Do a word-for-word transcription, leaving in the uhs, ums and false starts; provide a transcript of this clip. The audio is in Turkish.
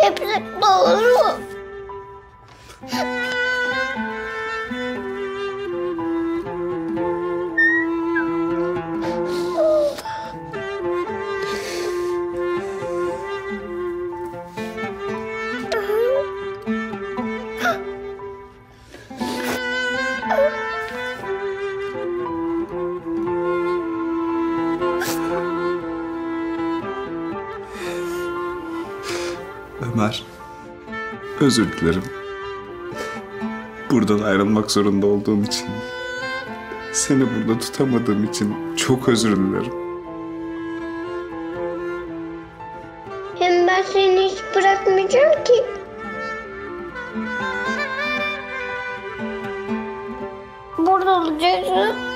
Hepsi doğru. Ömer, özür dilerim. Buradan ayrılmak zorunda olduğum için, seni burada tutamadığım için çok özür dilerim. Hem ben seni hiç bırakmayacağım ki. Burada olacaksın.